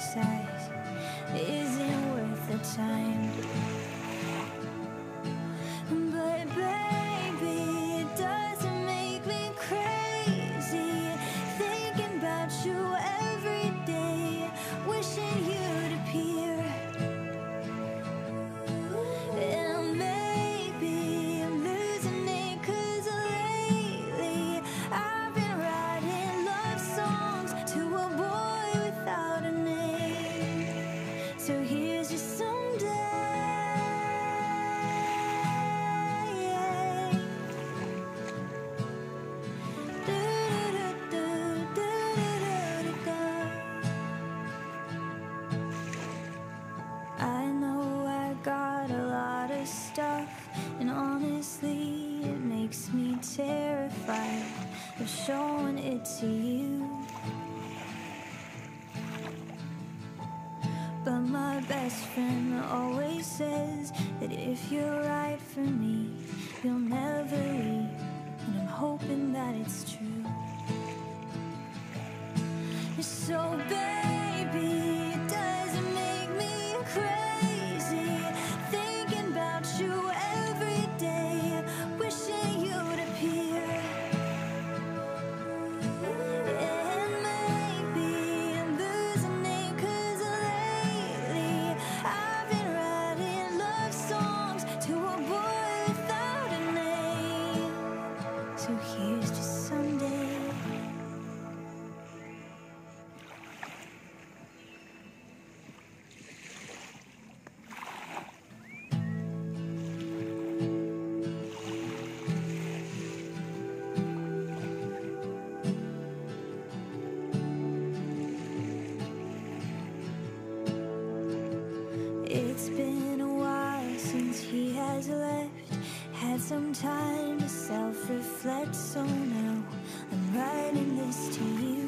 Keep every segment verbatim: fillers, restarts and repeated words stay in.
criticize isn't worth the time. But baby, it doesn't make me crazy, thinking about you every day, wishing you'd appear. And maybe I'm losing it, 'cause lately I've been writing love songs to a boy without a name. So here's just someday. I know I got a lot of stuff, and honestly it makes me terrified of showing it to you. But my best friend always says that if you're right for me, you'll never leave, and I'm hoping that it's true. So baby, it doesn't make me crazy, thinking about you every day, wishing you'd appear. And maybe I'm losing it, 'cause lately I've been writing love songs to a boy without a name. So here's just someday. It's been a while since he has left, had some time to self-reflect, so now I'm writing this to you.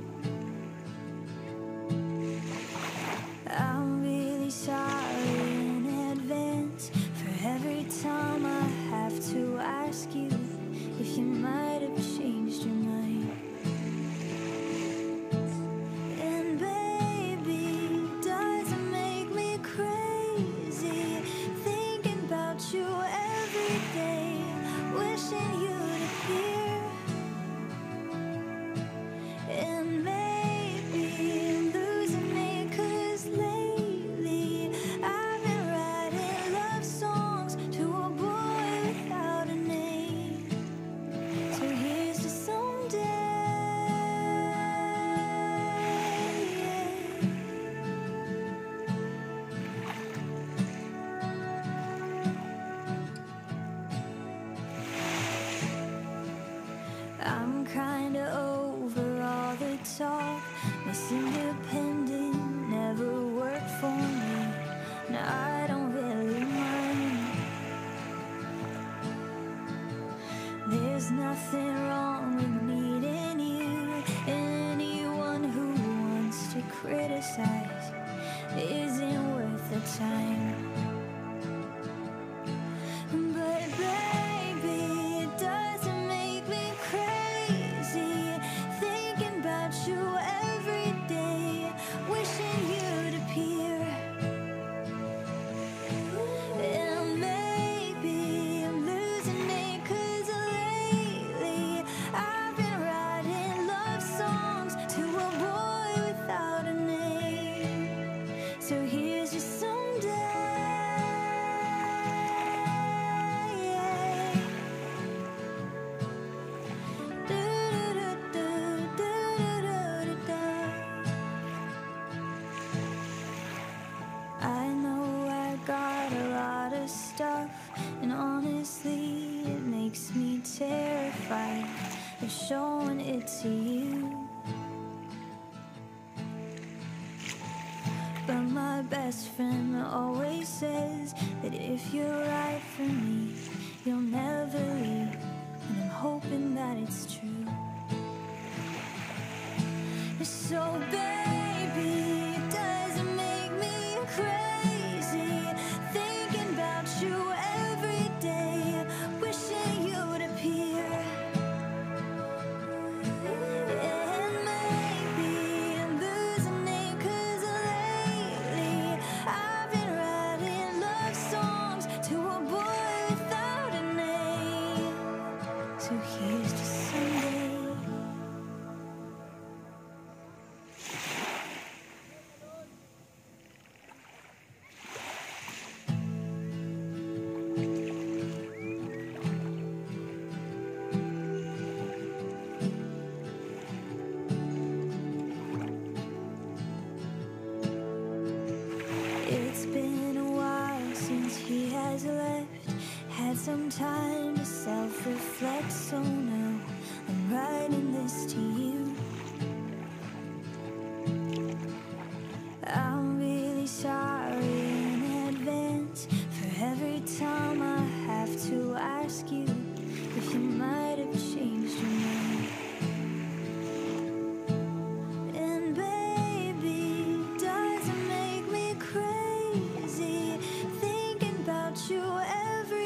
I'm really sorry in advance for every time I have to ask you if you might have changed your mind. And baby, doesn't make me crazy, thinking about you every day, wishing you'd appear. And maybe I'm losing it, 'cause lately I've been writing love songs to a boy without a name. So here's to someday. I'm kinda over all the talk. Miss Independent never worked for me, and I don't really mind. There's nothing wrong with needing you. Anyone who wants to criticize isn't worth the time. But baby, it doesn't make me crazy, thinking about you every day, wishing you'd appear. And maybe I'm losing it, 'cause lately I've been writing love songs to a boy without a name. So here's just someday. I know I got a lot of stuff, and honestly it makes me terrified of showing it to you. But my best friend always says that if you're right for me, you'll never leave, and I'm hoping that it's true. So baby, it doesn't make me crazy, thinking about you every day, wishing you'd appear. And maybe I'm losing it, 'cause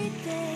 everything.